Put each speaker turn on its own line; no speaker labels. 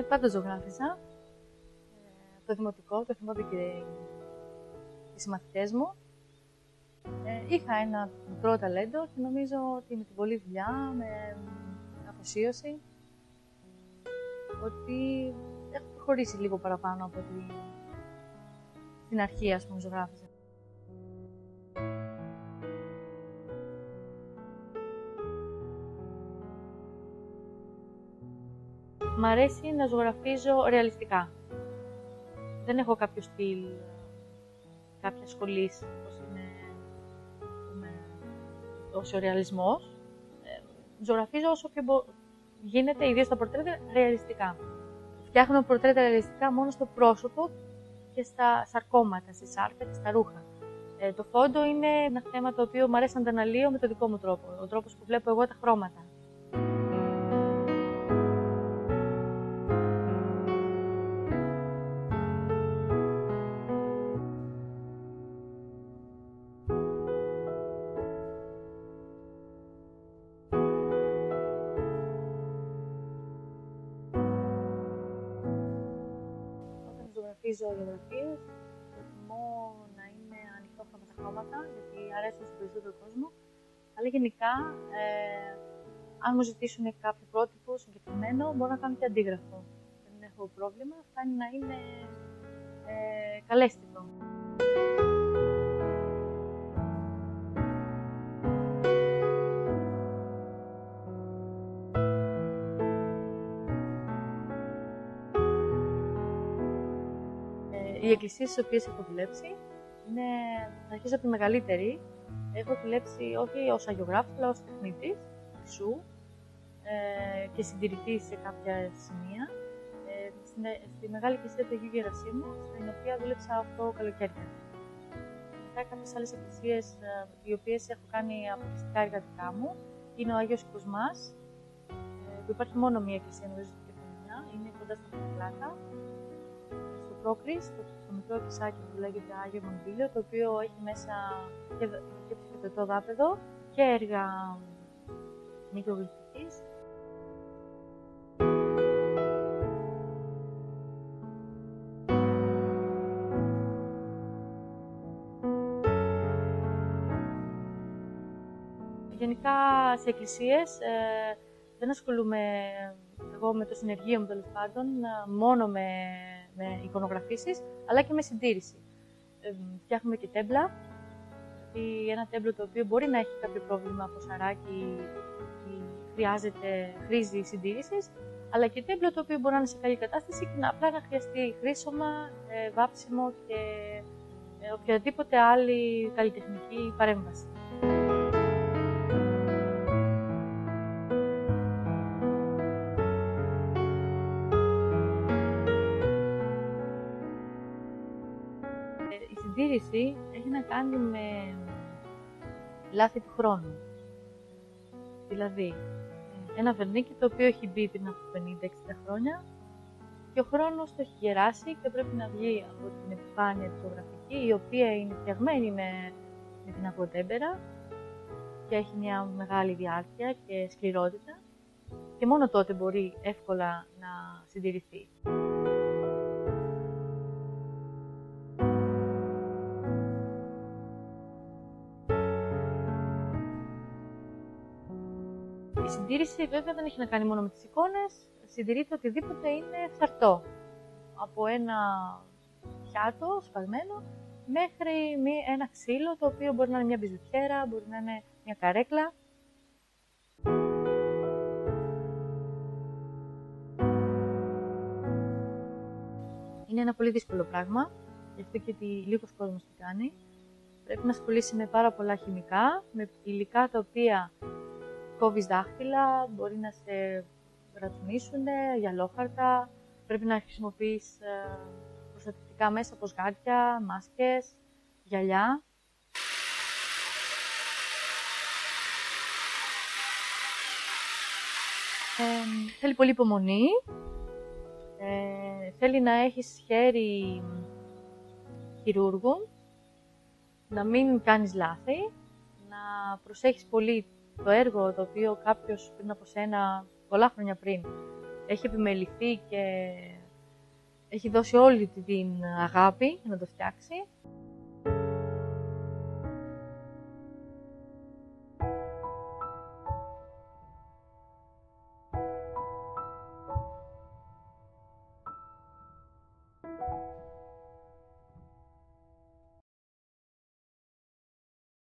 Πάντα ζωγράφιζα. Το δημοτικό, το θυμόνται και οι συμμαθητές μου. Είχα ένα μικρό ταλέντο και νομίζω ότι με την πολλή δουλειά, με αφοσίωση, ότι έχω προχωρήσει λίγο παραπάνω από την αρχή, ας πούμε, ζωγράφιζα. Μ' αρέσει να ζωγραφίζω ρεαλιστικά. Δεν έχω κάποιο στυλ, κάποια σχολής, όπως είναι ο σουρεαλισμός. Ζωγραφίζω όσο πιο γίνεται, ιδίως στα πορτρέτα, ρεαλιστικά. Φτιάχνω πορτρέτα ρεαλιστικά μόνο στο πρόσωπο και στα σαρκώματα, στη σάρκα και στα ρούχα. Το φόντο είναι ένα θέμα το οποίο μου αρέσει να το αναλύω με τον δικό μου τρόπο, ο τρόπος που βλέπω εγώ τα χρώματα. Ζωγραφίζω γεωγραφίες, προτιμώ να είναι ανοιχτόχρωμα τα χρώματα, γιατί αρέσουν στον περισσότερο κόσμο. Αλλά γενικά, αν μου ζητήσουν κάποιο πρότυπο συγκεκριμένο, μπορώ να κάνω και αντίγραφο. Δεν έχω πρόβλημα, φτάνει να είναι καλέσθητο. Οι εκκλησίες στις οποίες έχω δουλέψει είναι, θα αρχίσω από τη μεγαλύτερη. Έχω δουλέψει όχι ως αγιογράφος, αλλά ως τεχνίτης χρυσού και συντηρητής σε κάποια σημεία. Στη μεγάλη εκκλησία του Αγίου Γερασίμου, στην οποία δούλεψα 8 καλοκαίρια. Μετά κάποιες άλλες εκκλησίες, οι οποίες έχω κάνει αποκλειστικά έργα δικά μου, είναι ο Άγιος Κοσμάς, που υπάρχει μόνο μία εκκλησία, νομίζω, στην Κεφαλιά, είναι κοντά στην Πλάκα. Πρόκρις, το μικρό εκκλησάκι που λέγεται Άγιο Μοντήλιο, το οποίο έχει μέσα και ψηφιδωτό δάπεδο και έργα μικρογλυφικής. Γενικά σε εκκλησίες δεν ασχολούμαι εγώ με το συνεργείο μου, τέλος πάντων, μόνο με εικονογραφήσεις, αλλά και με συντήρηση. Φτιάχνουμε και τέμπλα, ένα τέμπλο το οποίο μπορεί να έχει κάποιο πρόβλημα από σαράκι ή χρήζει συντήρησης, αλλά και τέμπλο το οποίο μπορεί να είναι σε καλή κατάσταση και απλά να χρειαστεί χρήσωμα, βάψιμο και οποιαδήποτε άλλη καλλιτεχνική παρέμβαση. Η συντήρηση έχει να κάνει με λάθη του χρόνου. Δηλαδή, ένα βερνίκι το οποίο έχει μπει πριν από 50-60 χρόνια και ο χρόνος το έχει γεράσει και πρέπει να βγει από την επιφάνεια της ζωγραφική, η οποία είναι φτιαγμένη με την αγροτέμπερα και έχει μια μεγάλη διάρκεια και σκληρότητα και μόνο τότε μπορεί εύκολα να συντηρηθεί. Η συντήρηση βέβαια δεν έχει να κάνει μόνο με τις εικόνες, συντηρείται οτιδήποτε είναι φθαρτό. Από ένα πιάτο σπασμένο μέχρι ένα ξύλο το οποίο μπορεί να είναι μια μπιζουτιέρα, μπορεί να είναι μια καρέκλα. Είναι ένα πολύ δύσκολο πράγμα, γι' αυτό και λίγος κόσμος το κάνει. Πρέπει να ασχολείσαι με πάρα πολλά χημικά, με υλικά τα οποία κόβεις δάχτυλα, μπορεί να σε ρατσουνίσουν, γυαλόχαρτα, πρέπει να χρησιμοποιείς προστατευτικά μέσα όπως γάντια, μάσκες, γυαλιά. Θέλει πολύ υπομονή, θέλει να έχεις χέρι χειρούργου, να μην κάνεις λάθη, να προσέχεις πολύ το έργο το οποίο κάποιος πριν από σένα, πολλά χρόνια πριν, έχει επιμεληθεί και έχει δώσει όλη την αγάπη για να το φτιάξει.